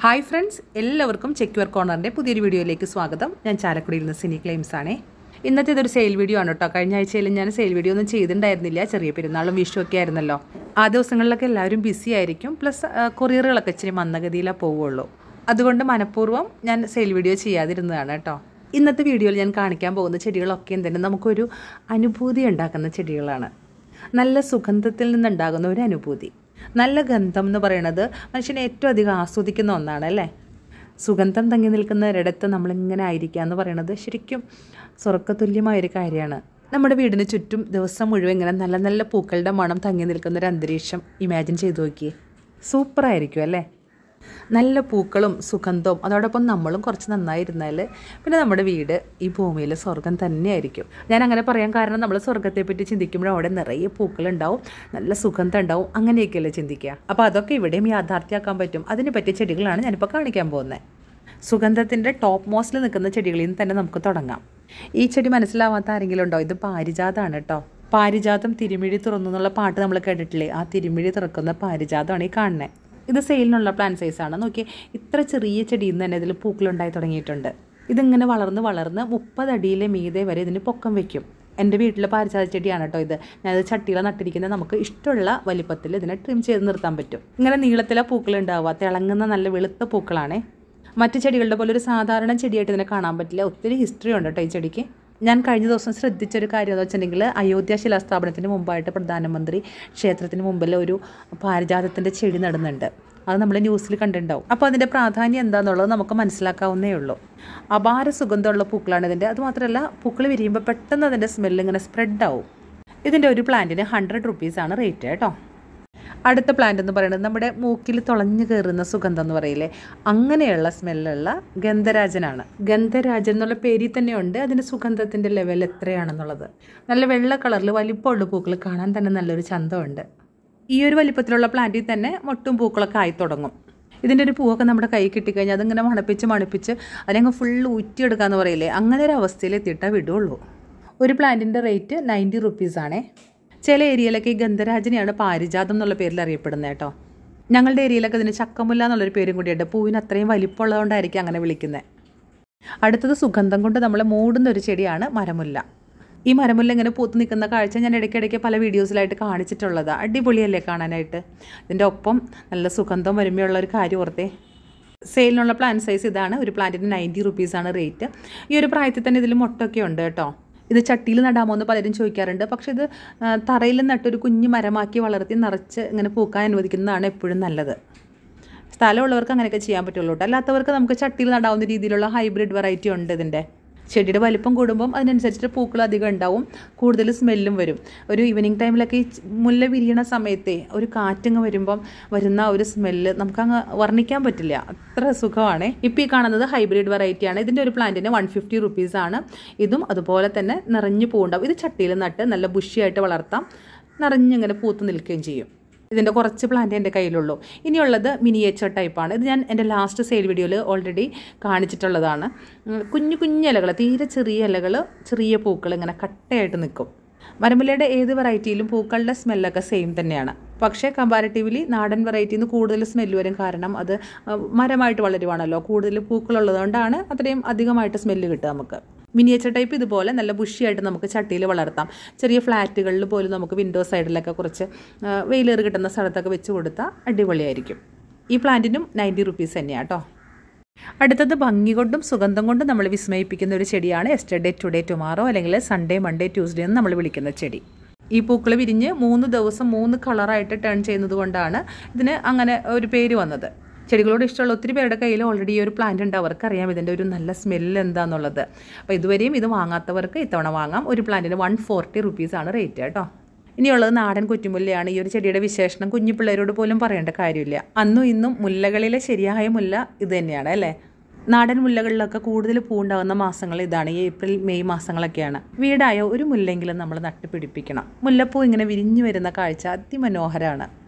Hi friends, എല്ലാവർക്കും check your കോർണറിൻ്റെ പുതിയൊരു വീഡിയോയിലേക്ക് സ്വാഗതം. ഞാൻ ചാലക്കുടിയിൽ നിന്ന് സിനി ക്ലെയിംസ് ആണേ. ഇന്നത്തെ ഇതൊരു സെയിൽ വീഡിയോ ആണ് കേട്ടോ. കഴിഞ്ഞ ആഴ്ചയിൽ ഞാൻ സെയിൽ വീഡിയോ ഒന്നും ചെയ്തിട്ടുണ്ടായിരുന്നില്ല. ചെറിയ പെരുന്നാളും വിഷുവൊക്കെ ആയിരുന്നല്ലോ. ആ ദിവസങ്ങളിലൊക്കെ എല്ലാവരും ബിസി ആയിരിക്കും. പ്ലസ് കൊറിയറുകളൊക്കെ ഇച്ചിരി മന്ദഗതിയിലേ പോവുള്ളൂ. അതുകൊണ്ട് മനഃപൂർവ്വം ഞാൻ സെയിൽ വീഡിയോ ചെയ്യാതിരുന്നതാണ് കേട്ടോ. ഇന്നത്തെ വീഡിയോയിൽ ഞാൻ കാണിക്കാൻ പോകുന്ന ചെടികളൊക്കെ തന്നെ നമുക്കൊരു അനുഭൂതി ഉണ്ടാക്കുന്ന ചെടികളാണ്. നല്ല സുഗന്ധത്തിൽ നിന്നുണ്ടാകുന്ന ഒരു അനുഭൂതി. നല്ല ഗന്ധം എന്ന് പറയുന്നത് മനുഷ്യനെ ഏറ്റവും അധികം ആസ്വദിക്കുന്ന ഒന്നാണ് അല്ലേ. സുഗന്ധം തങ്ങി നിൽക്കുന്ന ഒരിടത്ത് നമ്മളിങ്ങനെ ആയിരിക്കുക എന്ന് പറയുന്നത് ശരിക്കും സ്വർഗ്ഗതുല്യമായൊരു കാര്യമാണ്. നമ്മുടെ വീടിന് ചുറ്റും ദിവസം മുഴുവൻ ഇങ്ങനെ നല്ല നല്ല പൂക്കളുടെ മണം തങ്ങി നിൽക്കുന്ന ഒരു അന്തരീക്ഷം ഇമാജിൻ ചെയ്ത് നോക്കിയേ. സൂപ്പറായിരിക്കും അല്ലേ. നല്ല പൂക്കളും സുഗന്ധവും അതോടൊപ്പം നമ്മളും കുറച്ച് നന്നായിരുന്നാൽ പിന്നെ നമ്മുടെ വീട് ഈ ഭൂമിയിൽ സ്വർഗം തന്നെയായിരിക്കും. ഞാൻ അങ്ങനെ പറയാൻ കാരണം നമ്മൾ സ്വർഗത്തെപ്പറ്റി ചിന്തിക്കുമ്പോൾ അവിടെ നിറയെ പൂക്കളുണ്ടാവും, നല്ല സുഗന്ധം ഉണ്ടാവും, അങ്ങനെയൊക്കെയല്ലേ ചിന്തിക്കുക. അപ്പോൾ അതൊക്കെ ഇവിടെയും യാഥാർത്ഥ്യമാക്കാൻ പറ്റും. അതിന് പറ്റിയ ചെടികളാണ് ഞാനിപ്പോൾ കാണിക്കാൻ പോകുന്നത്. സുഗന്ധത്തിൻ്റെ ടോപ്പ് മോസ്റ്റിൽ നിൽക്കുന്ന ചെടികളിൽ നിന്ന് തന്നെ നമുക്ക് തുടങ്ങാം. ഈ ചെടി മനസ്സിലാവാത്ത ആരെങ്കിലും ഉണ്ടോ? ഇത് പാരിജാതമാണ് കേട്ടോ. പാരിജാതം തിരുമിഴി തുറന്നു എന്നുള്ള പാട്ട് നമ്മൾ കേട്ടിട്ടില്ലേ? ആ തിരുമിഴി തുറക്കുന്ന പാരിജാതമാണ് ഈ കാണുന്നത്. ഇത് സെയിലിനുള്ള പ്ലാന്റ് സൈസാണ്. നോക്കിയേ, ഇത്ര ചെറിയ ചെടിയിൽ നിന്ന് തന്നെ ഇതിൽ പൂക്കളുണ്ടായി തുടങ്ങിയിട്ടുണ്ട്. ഇതിങ്ങനെ വളർന്ന് 30 അടിയിലെ മീതെ വരെ ഇതിന് പൊക്കം വയ്ക്കും. എൻ്റെ വീട്ടിലെ പാരിജാത ചെടിയാണ് കേട്ടോ ഇത്. ഞാനത് ചട്ടിയിൽ നട്ടിരിക്കുന്നത്. നമുക്ക് ഇഷ്ടമുള്ള വലിപ്പത്തിൽ ഇതിനെ ട്രിം ചെയ്ത് നിർത്താൻ പറ്റും. ഇങ്ങനെ നീളത്തിലെ പൂക്കൾ ഉണ്ടാവുക, തിളങ്ങുന്ന നല്ല വെളുത്ത പൂക്കളാണേ. മറ്റു ചെടികളുടെ പോലെ ഒരു സാധാരണ ചെടിയായിട്ട് ഇതിനെ കാണാൻ പറ്റില്ല. ഒത്തിരി ഹിസ്റ്ററി ഉണ്ട് കേട്ടോ ഈ ചെടിക്ക്. ഞാൻ കഴിഞ്ഞ ദിവസം ശ്രദ്ധിച്ചൊരു കാര്യം എന്ന് വെച്ചിട്ടുണ്ടെങ്കിൽ, അയോധ്യ ശിലാസ്ഥാപനത്തിന് മുമ്പായിട്ട് പ്രധാനമന്ത്രി ക്ഷേത്രത്തിന് മുമ്പിൽ ഒരു പാരിജാതത്തിൻ്റെ ചെടി നടുന്നുണ്ട്. അത് നമ്മൾ ന്യൂസിൽ കണ്ടിട്ടുണ്ടാവും. അപ്പോൾ അതിൻ്റെ പ്രാധാന്യം എന്താണെന്നുള്ളത് നമുക്ക് മനസ്സിലാക്കാവുന്നേ ഉള്ളൂ. അപാര സുഗന്ധമുള്ള പൂക്കളാണ് ഇതിൻ്റെ. അതുമാത്രമല്ല, പൂക്കൾ വിരിയുമ്പോൾ പെട്ടെന്ന് അതിൻ്റെ സ്മെല്ല് ഇങ്ങനെ സ്പ്രെഡാവും. ഇതിൻ്റെ ഒരു പ്ലാന്റിന് 100 റുപ്പീസാണ് റേറ്റ് കേട്ടോ. അടുത്ത പ്ലാന്റ് എന്ന് പറയുന്നത് നമ്മുടെ മൂക്കിൽ തുളഞ്ഞു കയറുന്ന സുഗന്ധം എന്ന് പറയില്ലേ, അങ്ങനെയുള്ള സ്മെല്ലുള്ള ഗന്ധരാജനാണ്. ഗന്ധരാജൻ എന്നുള്ള പേരിൽ തന്നെ ഉണ്ട് അതിൻ്റെ സുഗന്ധത്തിൻ്റെ ലെവൽ എത്രയാണെന്നുള്ളത്. നല്ല വെള്ള കളറിൽ വലിപ്പമുള്ള പൂക്കൾ കാണാൻ തന്നെ നല്ലൊരു ചന്തമുണ്ട്. ഈ ഒരു വലിപ്പത്തിലുള്ള പ്ലാന്റിൽ തന്നെ മൊട്ടും പൂക്കളൊക്കെ ആയി തുടങ്ങും. ഇതിൻ്റെ ഒരു പൂവൊക്കെ നമ്മുടെ കൈ കിട്ടിക്കഴിഞ്ഞാൽ അതിങ്ങനെ മണപ്പിച്ച് അതിനങ്ങ് ഫുള്ള് ഊറ്റിയെടുക്കാമെന്ന് പറയില്ലേ, അങ്ങനെ ഒരു അവസ്ഥയിൽ എത്തിയിട്ടേ വിടുള്ളൂ. ഒരു പ്ലാന്റിൻ്റെ റേറ്റ് 90 റുപ്പീസാണേ. ചില ഏരിയയിലൊക്കെ ഈ ഗന്ധരാജനെയാണ് പാരിജാതം എന്നുള്ള പേരിൽ അറിയപ്പെടുന്നത് കേട്ടോ. ഞങ്ങളുടെ ഏരിയയിലൊക്കെ ഇതിന് ചക്കമുല്ല എന്നുള്ളൊരു പേരും കൂടിയുണ്ട്. പൂവിന് അത്രയും വലിപ്പമുള്ളതുകൊണ്ടായിരിക്കും അങ്ങനെ വിളിക്കുന്നത്. അടുത്തത് സുഗന്ധം കൊണ്ട് നമ്മൾ മൂടുന്ന ഒരു ചെടിയാണ് മരമുല്ല. ഈ മരമുല്ല ഇങ്ങനെ പൂത്ത് നിൽക്കുന്ന കാഴ്ച ഞാൻ ഇടയ്ക്കിടയ്ക്ക് പല വീഡിയോസിലായിട്ട് കാണിച്ചിട്ടുള്ളതാണ്. അടിപൊളിയല്ലേ കാണാനായിട്ട്. ഇതിൻ്റെ ഒപ്പം നല്ല സുഗന്ധം വരുമ്പോഴുള്ള ഒരു കാര്യം ഓർത്തേ. സെയിലിനുള്ള പ്ലാന്റ് സൈസ് ഇതാണ്. ഒരു പ്ലാന്റിന് 90 റുപ്പീസാണ് റേറ്റ്. ഈ ഒരു പ്രായത്തിൽ തന്നെ ഇതിൽ മൊട്ടൊക്കെ ഉണ്ട് കേട്ടോ. ഇത് ചട്ടിയിൽ നടാമോ എന്ന് പലരും ചോദിക്കാറുണ്ട്. പക്ഷേ ഇത് തറയിൽ നട്ടൊരു കുഞ്ഞു മരമാക്കി വളർത്തി നിറച്ച് ഇങ്ങനെ പൂക്കാൻ അനുവദിക്കുന്നതാണ് എപ്പോഴും നല്ലത്. സ്ഥലമുള്ളവർക്ക് അങ്ങനെയൊക്കെ ചെയ്യാൻ പറ്റുള്ളൂ കേട്ടോ. അല്ലാത്തവർക്ക് നമുക്ക് ചട്ടിയിൽ നടാവുന്ന രീതിയിലുള്ള ഹൈബ്രിഡ് വെറൈറ്റി ഉണ്ട് ഇതിൻ്റെ. ചെടിയുടെ വലിപ്പം കൂടുമ്പം അതിനനുസരിച്ചിട്ട് പൂക്കൾ അധികം ഉണ്ടാവും, കൂടുതൽ സ്മെല്ലും വരും. ഒരു ഈവനിങ് ടൈമിലൊക്കെ ഈ മുല്ല വിരിയണ സമയത്തെ ഒരു കാറ്റങ്ങ് വരുമ്പം വരുന്ന ഒരു സ്മെല്ല് നമുക്കങ്ങ് വർണ്ണിക്കാൻ പറ്റില്ല. അത്ര സുഖമാണ്. ഇപ്പോൾ ഈ കാണുന്നത് ഹൈബ്രിഡ് വെറൈറ്റിയാണ്. ഇതിൻ്റെ ഒരു പ്ലാന്റിന് 150 റുപ്പീസാണ്. ഇതും അതുപോലെ തന്നെ നിറഞ്ഞു പൂവുണ്ടാവും. ഇത് ചട്ടിയിൽ നട്ട് നല്ല ബുഷിയായിട്ട് വളർത്താം. നിറഞ്ഞിങ്ങനെ പൂത്ത് നിൽക്കുകയും ചെയ്യും. ഇതിൻ്റെ കുറച്ച് പ്ലാന്റ് എൻ്റെ കയ്യിലുള്ളൂ. ഇനിയുള്ളത് മിനിയേച്ചർ ടൈപ്പാണ്. ഇത് ഞാൻ എൻ്റെ ലാസ്റ്റ് സെയിൽ വീഡിയോയിൽ ഓൾറെഡി കാണിച്ചിട്ടുള്ളതാണ്. കുഞ്ഞു ഇലകൾ, തീരെ ചെറിയ ഇലകൾ, ചെറിയ പൂക്കൾ ഇങ്ങനെ കട്ടയായിട്ട് നിൽക്കും. മരമുല്ലയുടെ ഏത് വെറൈറ്റിയിലും പൂക്കളുടെ സ്മെല്ലൊക്കെ സെയിം തന്നെയാണ്. പക്ഷേ കമ്പാരിറ്റീവ്ലി നാടൻ വെറൈറ്റിയിൽ നിന്ന് കൂടുതൽ സ്മെല്ല് വരും. കാരണം അത് മരമായിട്ട് വളരുവാണല്ലോ. കൂടുതൽ പൂക്കളുള്ളതുകൊണ്ടാണ് അത്രയും അധികമായിട്ട് സ്മെല്ല് കിട്ടുക നമുക്ക്. മിനിയേച്ചർ ടൈപ്പ് ഇതുപോലെ നല്ല ബുഷിയായിട്ട് നമുക്ക് ചട്ടിയിൽ വളർത്താം. ചെറിയ ഫ്ലാറ്റുകളിൽ പോലും നമുക്ക് വിൻഡോ സൈഡിലൊക്കെ കുറച്ച് വെയിലേറ് കിട്ടുന്ന സ്ഥലത്തൊക്കെ വെച്ച് കൊടുത്താൽ അടിപൊളിയായിരിക്കും. ഈ പ്ലാന്റിനും 90 റുപ്പീസ് തന്നെയാണ് കേട്ടോ. അടുത്തത് ഭംഗി കൊണ്ടും സുഗന്ധം കൊണ്ടും നമ്മൾ വിസ്മയിപ്പിക്കുന്ന ഒരു ചെടിയാണ് എസ്റ്റർഡേ ടുഡേ ടുമാറോ, അല്ലെങ്കിൽ സൺഡേ മൺഡേ ട്യൂസ്ഡേ എന്ന് നമ്മൾ വിളിക്കുന്ന ചെടി. ഈ പൂക്കൾ വിരിഞ്ഞ് 3 ദിവസം 3 കളറായിട്ട് ടേൺ ചെയ്യുന്നത് കൊണ്ടാണ് ഇതിന് അങ്ങനെ ഒരു പേര് വന്നത്. ചെടികളോട് ഇഷ്ടമുള്ള ഒത്തിരി പേരുടെ കയ്യിൽ ഓൾറെഡി ഈ ഒരു പ്ലാന്റ് ഉണ്ട്. അവർക്കറിയാം ഇതിൻ്റെ ഒരു നല്ല സ്മെല്ല് എന്താണെന്നുള്ളത്. അപ്പോൾ ഇതുവരെയും ഇത് വാങ്ങാത്തവർക്ക് ഇത്തവണ വാങ്ങാം. ഒരു പ്ലാന്റിന് 140 റുപ്പീസാണ് റേറ്റ് കേട്ടോ. ഇനിയുള്ളത് നാടൻ കുറ്റിമുല്ലയാണ്. ഈ ഒരു ചെടിയുടെ വിശേഷണം കുഞ്ഞു പിള്ളേരോട് പോലും പറയേണ്ട കാര്യമില്ല. അന്നും ഇന്നും മുല്ലകളിലെ ശരിയായ മുല്ല ഇത് തന്നെയാണ് അല്ലേ. നാടൻ മുല്ലകളിലൊക്കെ കൂടുതൽ പൂവുണ്ടാകുന്ന മാസങ്ങൾ ഇതാണ്. April May മാസങ്ങളൊക്കെയാണ്. വീടായ ഒരു മുല്ലെങ്കിലും നമ്മൾ നട്ടുപിടിപ്പിക്കണം. മുല്ലപ്പൂ ഇങ്ങനെ വിരിഞ്ഞു വരുന്ന കാഴ്ച അതിമനോഹരമാണ്.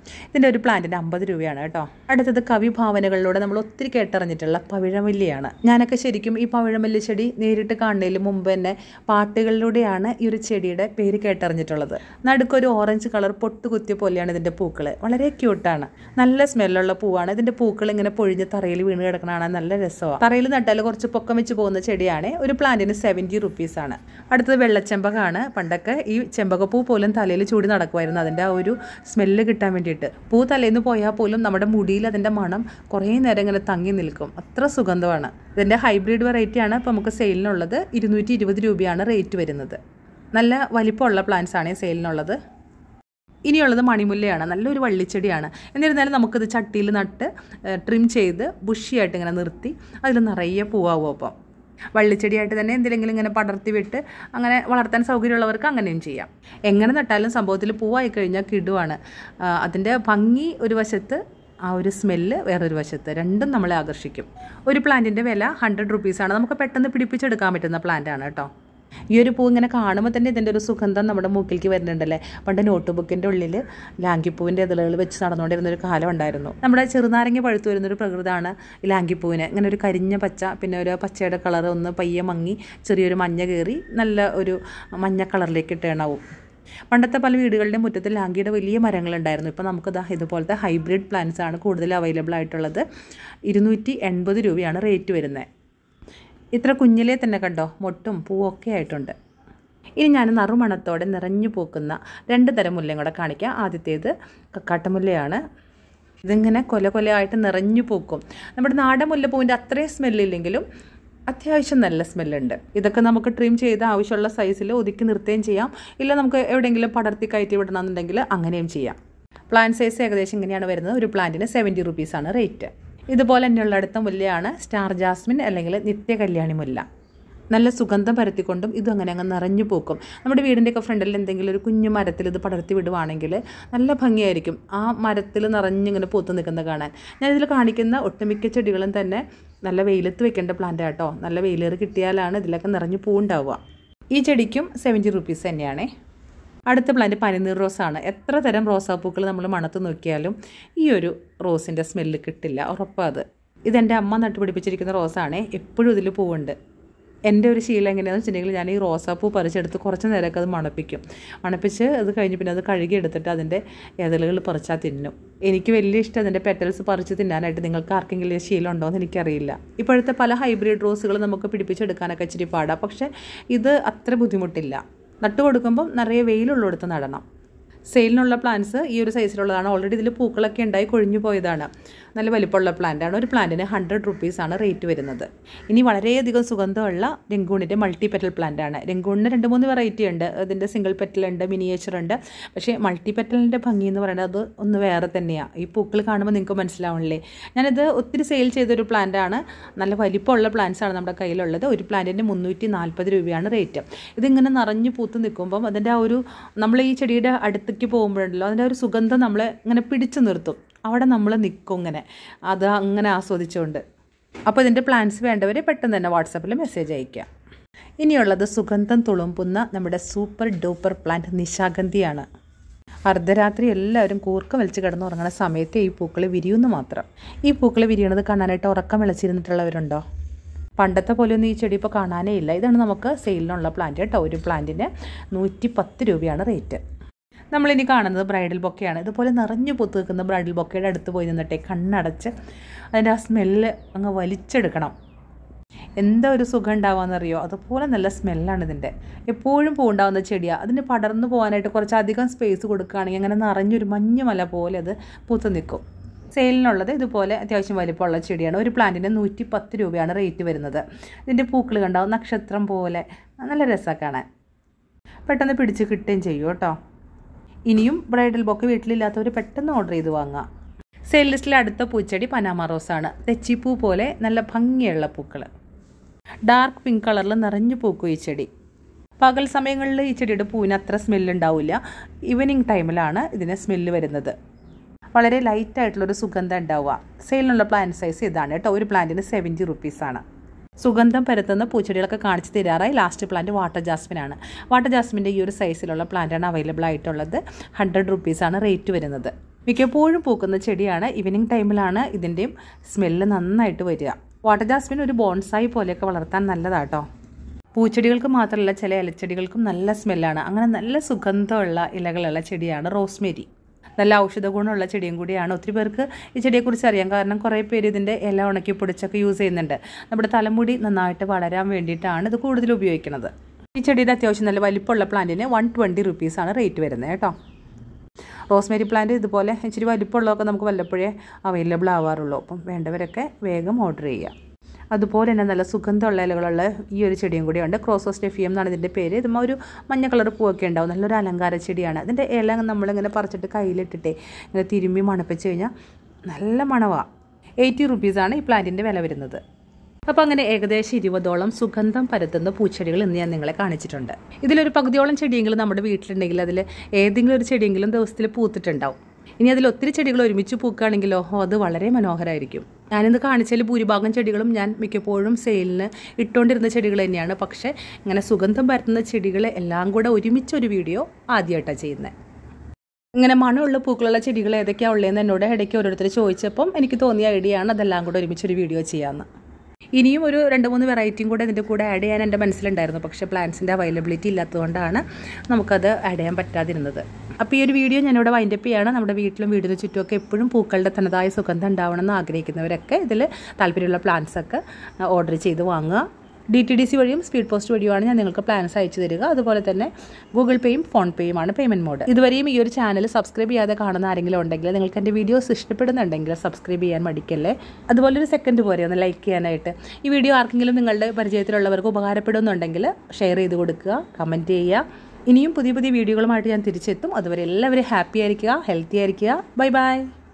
ഇതിൻ്റെ ഒരു പ്ലാന്റിന് 50 രൂപയാണ് കേട്ടോ. അടുത്തത് കവിഭാവനകളിലൂടെ നമ്മൾ ഒത്തിരി കേട്ടറിഞ്ഞിട്ടുള്ള പവിഴമല്ലിയാണ്. ഞാനൊക്കെ ശരിക്കും ഈ പവിഴമല്ലി ചെടി നേരിട്ട് കാണുന്നതിന് മുമ്പ് തന്നെ പാട്ടുകളിലൂടെയാണ് ഈ ഒരു ചെടിയുടെ പേര് കേട്ടറിഞ്ഞിട്ടുള്ളത്. നടുക്കൊരു ഓറഞ്ച് കളർ പൊട്ട് കുത്തിയ പോലെയാണ് ഇതിൻ്റെ പൂക്കൾ. വളരെ ക്യൂട്ടാണ്, നല്ല സ്മെല്ലുള്ള പൂവാണ്. ഇതിൻ്റെ പൂക്കൾ ഇങ്ങനെ പൊഴിഞ്ഞ് തറയിൽ വീണ് കിടക്കണതാണ്, നല്ല രസമാണ്. തറയിൽ നട്ടാൽ കുറച്ച് പൊക്കം വെച്ച് പോകുന്ന ചെടിയാണ്. ഒരു പ്ലാന്റിന് 70 റുപ്പീസാണ്. അടുത്തത് വെള്ളച്ചെമ്പകമാണ്. പണ്ടൊക്കെ ഈ ചെമ്പകപ്പൂ പോലും തലയിൽ ചൂടി നടക്കുമായിരുന്നു, അതിൻ്റെ ആ ഒരു സ്മെല്ല് കിട്ടാൻ വേണ്ടിയിട്ട്. പൂ തലേന്ന് പോയാൽ പോലും നമ്മുടെ മുടിയിൽ അതിൻ്റെ മണം കുറേ നേരം ഇങ്ങനെ തങ്ങി നിൽക്കും, അത്ര സുഗന്ധമാണ്. ഇതിൻ്റെ ഹൈബ്രിഡ് വെറൈറ്റിയാണ് ഇപ്പോൾ നമുക്ക് സെയിലിനുള്ളത്. 220 രൂപയാണ് റേറ്റ് വരുന്നത്. നല്ല വലിപ്പമുള്ള പ്ലാന്റ്സ് ആണ് സെയിലിനുള്ളത്. ഇനിയുള്ളത് മണിമുല്ലയാണ്. നല്ലൊരു വള്ളിച്ചെടിയാണ്. എന്നിരുന്നാലും നമുക്കിത് ചട്ടിയിൽ നട്ട് ട്രിം ചെയ്ത് ബുഷിയായിട്ട് ഇങ്ങനെ നിർത്തി അതിൽ നിറയെ പൂവാകും. അപ്പം വള്ളിച്ചെടിയായിട്ട് തന്നെ എന്തെങ്കിലും ഇങ്ങനെ പടർത്തി വിട്ട് അങ്ങനെ വളർത്താൻ സൗകര്യമുള്ളവർക്ക് അങ്ങനെയും ചെയ്യാം. എങ്ങനെ നട്ടാലും സംഭവത്തിൽ പൂവായി കഴിഞ്ഞാൽ കിടുവാണ്. അതിൻ്റെ ഭംഗി ഒരു വശത്ത്, ആ ഒരു സ്മെല്ല് വേറൊരു വശത്ത്, രണ്ടും നമ്മളെ ആകർഷിക്കും. ഒരു പ്ലാന്റിൻ്റെ വില 100 റുപ്പീസാണ്. നമുക്ക് പെട്ടെന്ന് പിടിപ്പിച്ചെടുക്കാൻ പറ്റുന്ന പ്ലാന്റാണ് കേട്ടോ. ഈ ഒരു പൂ ഇങ്ങനെ കാണുമ്പോൾ തന്നെ ഇതിൻ്റെ ഒരു സുഗന്ധം നമ്മുടെ മൂക്കിലേക്ക് വരുന്നുണ്ടല്ലേ. പണ്ട് നോട്ട് ബുക്കിൻ്റെ ഉള്ളിൽ ലാങ്കിപ്പൂവിൻ്റെ ഇതളുകൾ വെച്ച് നടന്നുകൊണ്ടിരുന്നൊരു കാലം ഉണ്ടായിരുന്നു. നമ്മുടെ ചെറുനാരങ്ങ പഴുത്തു വരുന്നൊരു പ്രകൃതമാണ് ഈ ലാങ്കിപ്പൂവിന്. ഇങ്ങനെ ഒരു കരിഞ്ഞ പച്ച, പിന്നെ ഒരു പച്ചയുടെ കളർ ഒന്ന് പയ്യെ മങ്ങി ചെറിയൊരു മഞ്ഞ കയറി നല്ല ഒരു മഞ്ഞ കളറിലേക്ക് ടേണാവും. പണ്ടത്തെ പല വീടുകളുടെ മുറ്റത്തിൽ ലാങ്കിയുടെ വലിയ മരങ്ങളുണ്ടായിരുന്നു. ഇപ്പോൾ നമുക്കിത് ഇതുപോലത്തെ ഹൈബ്രിഡ് പ്ലാന്റ്സ് ആണ് കൂടുതൽ അവൈലബിൾ ആയിട്ടുള്ളത്. 280 രൂപയാണ് റേറ്റ് വരുന്നത്. ഇത്ര കുഞ്ഞിലേ തന്നെ കണ്ടോ മൊട്ടും പൂവൊക്കെ ആയിട്ടുണ്ട്. ഇനി ഞാൻ നറുമണത്തോടെ നിറഞ്ഞു പൂക്കുന്ന 2 തരം മുല്ലയും കൂടെ കാണിക്കാം. ആദ്യത്തേത് കക്കാട്ടമുല്ലയാണ്. ഇതിങ്ങനെ കൊലയായിട്ട് നിറഞ്ഞു പൂക്കും. നമ്മുടെ നാടൻ മുല്ലപ്പൂവിൻ്റെ അത്രയും സ്മെല്ലില്ലെങ്കിലും അത്യാവശ്യം നല്ല സ്മെല്ലുണ്ട്. ഇതൊക്കെ നമുക്ക് ട്രിം ചെയ്ത് ആവശ്യമുള്ള സൈസിൽ ഒതുക്കി നിർത്തുകയും ചെയ്യാം. ഇല്ല നമുക്ക് എവിടെയെങ്കിലും പടർത്തി കയറ്റി വിടണമെന്നുണ്ടെങ്കിൽ അങ്ങനെയും ചെയ്യാം. പ്ലാന്റ് സൈസ് ഏകദേശം ഇങ്ങനെയാണ് വരുന്നത്. ഒരു പ്ലാന്റിന് 70 റുപ്പീസാണ് റേറ്റ്. ഇതുപോലെ തന്നെയുള്ള അടുത്ത മുല്ലയാണ് സ്റ്റാർ ജാസ്മിൻ അല്ലെങ്കിൽ നിത്യകല്യാണി മുല്ല. നല്ല സുഗന്ധം പരത്തിക്കൊണ്ടും ഇതും അങ്ങനെ അങ്ങ് നിറഞ്ഞു പൂക്കും. നമ്മുടെ വീടിൻ്റെയൊക്കെ ഫ്രണ്ടിൽ എന്തെങ്കിലും ഒരു കുഞ്ഞു മരത്തിൽ ഇത് പടർത്തി വിടുവാണെങ്കിൽ നല്ല ഭംഗിയായിരിക്കും. ആ മരത്തിൽ നിറഞ്ഞിങ്ങനെ പൂത്ത് നിൽക്കുന്നത് കാണാൻ. ഞാനിതിൽ കാണിക്കുന്ന ഒട്ടുമിക്ക ചെടികളും തന്നെ നല്ല വെയിലത്ത് വെക്കേണ്ട പ്ലാന്റ് കേട്ടോ. നല്ല വെയിലേറ് കിട്ടിയാലാണ് ഇതിലൊക്കെ നിറഞ്ഞു പൂവുണ്ടാവുക. ഈ ചെടിക്കും 70 റുപ്പീസ് തന്നെയാണേ. അടുത്ത പ്ലാന്റ് പനിനീർ റോസാണ്. എത്ര തരം റോസാപ്പൂക്കൾ നമ്മൾ മണത്ത് നോക്കിയാലും ഈ ഒരു റോസിൻ്റെ സ്മെല്ല് കിട്ടില്ല, ഉറപ്പാത്. ഇതെൻ്റെ അമ്മ നട്ടുപിടിപ്പിച്ചിരിക്കുന്ന റോസാണേ. എപ്പോഴും ഇതിൽ പൂവുണ്ട്. എൻ്റെ ഒരു ശീലം എങ്ങനെയാണെന്ന് വെച്ചിട്ടുണ്ടെങ്കിൽ ഞാൻ ഈ റോസാപ്പൂ പറിച്ചെടുത്ത് കുറച്ച് നേരമൊക്കെ അത് മണപ്പിച്ച് അത് കഴിഞ്ഞ് പിന്നെ അത് കഴുകി എടുത്തിട്ട് അതിൻ്റെ ഇതളുകൾ പറിച്ചാൽ തിന്നും. എനിക്ക് വലിയ ഇഷ്ടം അതിൻ്റെ പെറ്റൽസ് പറിച്ച് തിന്നാനായിട്ട്. നിങ്ങൾക്ക് ആർക്കെങ്കിലും ശീലം ഉണ്ടോ എന്ന് എനിക്കറിയില്ല. ഇപ്പോഴത്തെ പല ഹൈബ്രിഡ് റോസുകൾ നമുക്ക് പിടിപ്പിച്ചെടുക്കാനൊക്കെ ഇച്ചിരി പാടാം. പക്ഷേ ഇത് അത്ര ബുദ്ധിമുട്ടില്ല. നട്ടു കൊടുക്കുമ്പം നിറയെ വെയിലുള്ളിടത്ത് നടണം. സെയിലിനുള്ള പ്ലാന്റ്സ് ഈ ഒരു സൈസിലുള്ളതാണ്. ഓൾറെഡി ഇതിൽ പൂക്കളൊക്കെ ഉണ്ടായി കൊഴിഞ്ഞു പോയതാണ്. നല്ല വലിപ്പമുള്ള പ്ലാന്റാണ്. ഒരു പ്ലാന്റിന് 100 റുപ്പീസാണ് റേറ്റ് വരുന്നത്. ഇനി വളരെയധികം സുഗന്ധമുള്ള രംഗൂണിൻ്റെ മൾട്ടി പെറ്റൽ പ്ലാന്റാണ്. രംഗൂണിന് 2-3 വെറൈറ്റി ഉണ്ട്. അതിൻ്റെ സിംഗിൾ പെറ്റലുണ്ട്, മിനിയേച്ചർ ഉണ്ട്. പക്ഷേ മൾട്ടി പെറ്റലിൻ്റെ ഭംഗി എന്ന് പറയുന്നത് അത് ഒന്ന് വേറെ തന്നെയാണ്. ഈ പൂക്കൾ കാണുമ്പോൾ നിങ്ങൾക്ക് മനസ്സിലാവണില്ലേ. ഞാനിത് ഒത്തിരി സെയിൽ ചെയ്തൊരു പ്ലാന്റാണ്. നല്ല വലിപ്പമുള്ള പ്ലാന്റ്സാണ് നമ്മുടെ കയ്യിലുള്ളത്. ഒരു പ്ലാന്റിന് 340 രൂപയാണ് റേറ്റ്. ഇതിങ്ങനെ നിറഞ്ഞു പൂത്ത് നിൽക്കുമ്പം അതിൻ്റെ ആ ഒരു നമ്മൾ ഈ ചെടിയുടെ അടുത്തേക്ക് പോകുമ്പോഴുണ്ടല്ലോ അതിൻ്റെ ഒരു സുഗന്ധം നമ്മളെ ഇങ്ങനെ പിടിച്ചു നിർത്തും. അവിടെ നമ്മൾ നിൽക്കും ഇങ്ങനെ അത് അങ്ങനെ ആസ്വദിച്ചുകൊണ്ട്. അപ്പോൾ ഇതിൻ്റെ പ്ലാന്റ്സ് വേണ്ടവർ പെട്ടെന്ന് തന്നെ വാട്സാപ്പിൽ മെസ്സേജ് അയയ്ക്കുക. ഇനിയുള്ളത് സുഗന്ധം തുളുമ്പുന്ന നമ്മുടെ സൂപ്പർ ഡൂപ്പർ പ്ലാന്റ് നിശാഗന്ധിയാണ്. അർദ്ധരാത്രി എല്ലാവരും കൂർക്കം വലിച്ച് കിടന്നുറങ്ങുന്ന സമയത്ത് ഈ പൂക്കൾ വിരിയുന്നു മാത്രം. ഈ പൂക്കൾ വിരിയണത് കാണാനായിട്ട് ഉറക്കം വിളച്ചിരുന്നിട്ടുള്ളവരുണ്ടോ? പണ്ടത്തെ പോലെയൊന്നും ഈ ചെടി ഇപ്പോൾ കാണാനേ ഇല്ല. ഇതാണ് നമുക്ക് സെയിലിനുള്ള പ്ലാന്റ് കേട്ടോ. ഒരു പ്ലാന്റിന് 110 രൂപയാണ് റേറ്റ്. നമ്മളിനി കാണുന്നത് ബ്രൈഡൽ ബൊക്കയാണ്. ഇതുപോലെ നിറഞ്ഞു പൂത്ത് നിൽക്കുന്ന ബ്രൈഡൽ ബൊക്കയുടെ അടുത്ത് പോയി നിന്നിട്ടേ കണ്ണടച്ച് അതിൻ്റെ ആ സ്മെല്ല് അങ്ങ് വലിച്ചെടുക്കണം. എന്താ ഒരു സുഖം ഉണ്ടാവുകയെന്നറിയോ? അതുപോലെ നല്ല സ്മെല്ലാണ് ഇതിൻ്റെ. എപ്പോഴും പൂവുണ്ടാകുന്ന ചെടിയാണ്. അതിന് പടർന്നു പോകാനായിട്ട് കുറച്ചധികം സ്പേസ് കൊടുക്കുകയാണെങ്കിൽ അങ്ങനെ നിറഞ്ഞൊരു മഞ്ഞുമല പോലെ അത് പൂത്ത് നിൽക്കും. സെയിലിനുള്ളത് ഇതുപോലെ അത്യാവശ്യം വലിപ്പമുള്ള ചെടിയാണ്. ഒരു പ്ലാന്റിന് 110 രൂപയാണ് റേറ്റ് വരുന്നത്. ഇതിൻ്റെ പൂക്കൾ കണ്ടാവും നക്ഷത്രം പോലെ, നല്ല രസമാണ് കാണാൻ. പെട്ടെന്ന് പിടിച്ച് കിട്ടുകയും ചെയ്യും കേട്ടോ. ഇനിയും ബ്രൈഡൽ ബൊക്കെ വീട്ടിലില്ലാത്തവർ പെട്ടെന്ന് ഓർഡർ ചെയ്ത് വാങ്ങാം. സെയിൽ ലിസ്റ്റിലെ അടുത്ത പൂച്ചെടി പനാമ റോസാണ്. തെച്ചിപ്പൂ പോലെ നല്ല ഭംഗിയുള്ള പൂക്കൾ. ഡാർക്ക് പിങ്ക് കളറിൽ നിറഞ്ഞു പൂക്കും ഈ ചെടി. പകൽ സമയങ്ങളിൽ ഈ ചെടിയുടെ പൂവിന് അത്ര സ്മെല്ലുണ്ടാവില്ല. ഈവനിങ് ടൈമിലാണ് ഇതിന് സ്മെല്ല് വരുന്നത്. വളരെ ലൈറ്റായിട്ടുള്ളൊരു സുഗന്ധം ഉണ്ടാവുക. സെയിലിനുള്ള പ്ലാന്റ് സൈസ് ഇതാണ് കേട്ടോ. ഒരു പ്ലാന്റിന് 70 റുപ്പീസാണ്. സുഗന്ധം പരത്തുന്ന പൂച്ചെടികളൊക്കെ കാണിച്ച് തരാറായി. ലാസ്റ്റ് പ്ലാന്റ് വാട്ടർ ജാസ്മിനാണ്. വാട്ടർ ജാസ്മിൻ്റെ ഈ ഒരു സൈസിലുള്ള പ്ലാന്റാണ് അവൈലബിൾ ആയിട്ടുള്ളത്. 100 റുപ്പീസാണ് റേറ്റ് വരുന്നത്. മിക്കപ്പോഴും പൂക്കുന്ന ചെടിയാണ്. ഈവനിങ് ടൈമിലാണ് ഇതിൻ്റെയും സ്മെല്ല് നന്നായിട്ട് വരിക. വാട്ടർ ജാസ്മിൻ ഒരു ബോൺസായി പോലെയൊക്കെ വളർത്താൻ നല്ലതാട്ടോ. പൂച്ചെടികൾക്ക് മാത്രമല്ല, ചില ഇലച്ചെടികൾക്കും നല്ല സ്മെല്ലാണ്. അങ്ങനെ നല്ല സുഗന്ധമുള്ള ഇലകളുള്ള ചെടിയാണ് റോസ്മേരി. നല്ല ഔഷധ ഗുണമുള്ള ചെടിയും കൂടിയാണ്. ഒത്തിരി പേർക്ക് ഈ ചെടിയെക്കുറിച്ച് അറിയാം. കാരണം കുറേ പേര് ഇതിൻ്റെ ഇല ഉണക്കി പൊടിച്ചൊക്കെ യൂസ് ചെയ്യുന്നുണ്ട്. നമ്മുടെ തലമുടി നന്നായിട്ട് വളരാൻ വേണ്ടിയിട്ടാണ് ഇത് കൂടുതൽ ഉപയോഗിക്കുന്നത്. ഈ ചെടിയുടെ അത്യാവശ്യം നല്ല വലിപ്പമുള്ള പ്ലാന്റിന് 120 റുപ്പീസാണ് റേറ്റ് വരുന്നത് കേട്ടോ. റോസ്മേരി പ്ലാന്റ് ഇതുപോലെ ഇച്ചിരി വലിപ്പമുള്ളതൊക്കെ നമുക്ക് വല്ലപ്പോഴേ അവൈലബിൾ ആവാറുള്ളൂ. അപ്പം വേണ്ടവരൊക്കെ വേഗം ഓർഡർ ചെയ്യുക. അതുപോലെ തന്നെ നല്ല സുഗന്ധമുള്ള ഇലകളുള്ള ഈ ഒരു ചെടിയും കൂടിയുണ്ട്. ക്രോസോസ്റ്റെഫിയം എന്നാണ് ഇതിൻ്റെ പേര്. ഇതുമ്പോൾ ഒരു മഞ്ഞ കളർ പൂവൊക്കെ ഉണ്ടാവും. നല്ലൊരു അലങ്കാര ചെടിയാണ്. അതിൻ്റെ ഇല നമ്മളിങ്ങനെ പറിച്ചിട്ട് കയ്യിലിട്ടിട്ടേ ഇങ്ങനെ തിരുമ്മി മണപ്പിച്ച് കഴിഞ്ഞാൽ നല്ല മണമാണ്. 80 റുപ്പീസാണ് ഈ പ്ലാന്റിൻ്റെ വില വരുന്നത്. അപ്പോൾ അങ്ങനെ ഏകദേശം 20ഓളം സുഗന്ധം പരത്തുന്ന പൂച്ചെടികൾ ഇന്ന് ഞാൻ നിങ്ങളെ കാണിച്ചിട്ടുണ്ട്. ഇതിലൊരു പകുതിയോളം ചെടിയെങ്കിലും നമ്മുടെ വീട്ടിലുണ്ടെങ്കിൽ അതിൽ ഏതെങ്കിലും ഒരു ചെടിയെങ്കിലും ദിവസത്തിൽ പൂത്തിട്ടുണ്ടാവും. ഇനി അതിൽ ഒത്തിരി ചെടികൾ ഒരുമിച്ച് പൂക്കുകയാണെങ്കിലോ അത് വളരെ മനോഹരമായിരിക്കും. ഞാനിന്ന് കാണിച്ചതിൽ ഭൂരിഭാഗം ചെടികളും ഞാൻ മിക്കപ്പോഴും സെയിലിന് ഇട്ടുകൊണ്ടിരുന്ന ചെടികൾ തന്നെയാണ്. പക്ഷേ ഇങ്ങനെ സുഗന്ധം പരത്തുന്ന ചെടികൾ എല്ലാം കൂടെ ഒരുമിച്ചൊരു വീഡിയോ ആദ്യമായിട്ടാണ് ചെയ്യുന്നത്. ഇങ്ങനെ മണമുള്ള പൂക്കളുള്ള ചെടികൾ ഏതൊക്കെയാണ് ഉള്ളതെന്ന് എന്നോട് ഇടയ്ക്ക് ഓരോരുത്തർ ചോദിച്ചപ്പം എനിക്ക് തോന്നിയ ഐഡിയ ആണ് അതെല്ലാം കൂടെ ഒരുമിച്ചൊരു വീഡിയോ ചെയ്യാമെന്ന്. ഇനിയും ഒരു 2-3 വെറൈറ്റിയും കൂടെ ഇതിൻ്റെ കൂടെ ആഡ് ചെയ്യാൻ എൻ്റെ മനസ്സിലുണ്ടായിരുന്നു. പക്ഷേ പ്ലാന്റ്സിൻ്റെ അവൈലബിലിറ്റി ഇല്ലാത്തതുകൊണ്ടാണ് നമുക്കത് ആഡ് ചെയ്യാൻ പറ്റാതിരുന്നത്. അപ്പോൾ ഈ ഒരു വീഡിയോ ഞാനിവിടെ വൈൻഡപ്പ് ചെയ്യാണ്. നമ്മുടെ വീട്ടിലും വീടിന് ചുറ്റുമൊക്കെ എപ്പോഴും പൂക്കളുടെ തനതായ സുഗന്ധം ഉണ്ടാവണമെന്ന് ആഗ്രഹിക്കുന്നവരൊക്കെ ഇതിൽ താല്പര്യമുള്ള പ്ലാന്റ്സൊക്കെ ഓർഡർ ചെയ്ത് വാങ്ങുക. DTDC വഴിയും സ്പീഡ് പോസ്റ്റ് വഴിയുമാണ് ഞാൻ നിങ്ങൾക്ക് പ്ലാൻസ് അയച്ചു തരിക. അതുപോലെ തന്നെ ഗൂഗിൾ പേയും ഫോൺ പേയുമാണ് പേയ്മെൻറ്റ് മോഡ്. ഇതുവരെയും ഈ ഒരു ചാനൽ സബ്സ്ക്രൈബ് ചെയ്യാതെ കാണുന്ന ആരെങ്കിലും ഉണ്ടെങ്കിൽ നിങ്ങൾക്ക് എൻ്റെ വീഡിയോസ് ഇഷ്ടപ്പെടുന്നുണ്ടെങ്കിൽ സബ്സ്ക്രൈബ് ചെയ്യാൻ മടിക്കല്ലേ. അതുപോലെ ഒരു സെക്കൻഡ് പോരെ ഒന്ന് ലൈക്ക് ചെയ്യാനായിട്ട്. ഈ വീഡിയോ ആർക്കെങ്കിലും നിങ്ങളുടെ പരിചയത്തിലുള്ളവർക്ക് ഉപകാരപ്പെടുന്നുണ്ടെങ്കിൽ ഷെയർ ചെയ്ത് കൊടുക്കുക, കമൻറ്റ് ചെയ്യുക. ഇനിയും പുതിയ പുതിയ വീഡിയോകളുമായിട്ട് ഞാൻ തിരിച്ചെത്തും. അതുവരെ എല്ലാവരും ഹാപ്പി ആയിരിക്കുക, ഹെൽത്തി ആയിരിക്കുക. Bye by.